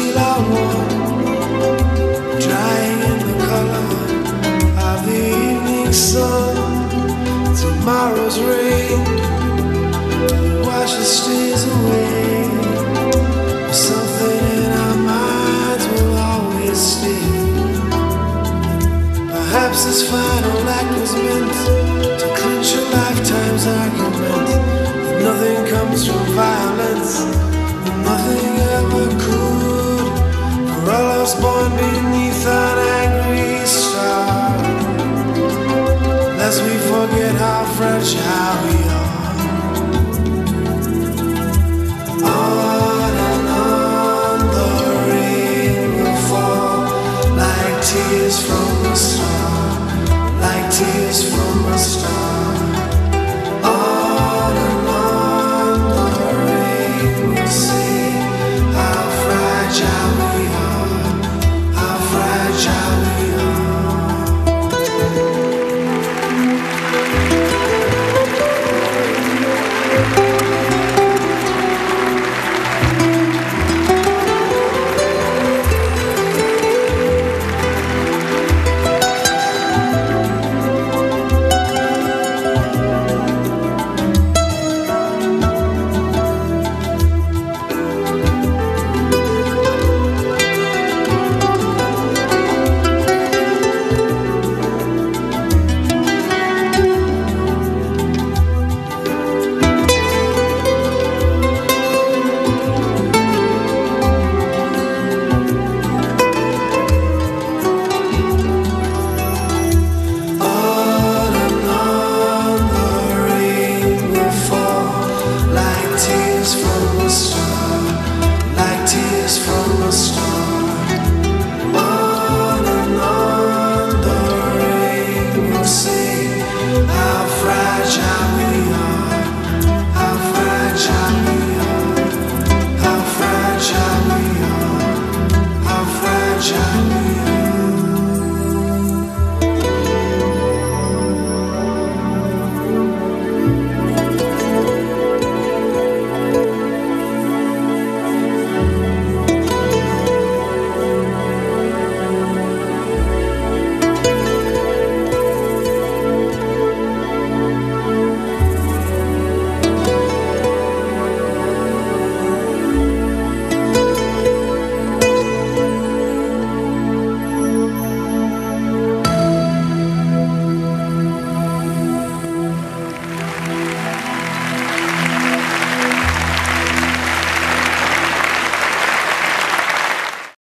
seal our warm, drying in the color of the evening sun. Tomorrow's rain washes stays away. Something in our minds will always stay. Perhaps this final act was meant to clinch a lifetime's argument that nothing comes from violence, and nothing ever could. For all of us born beneath an angry star, lest we forget how fragile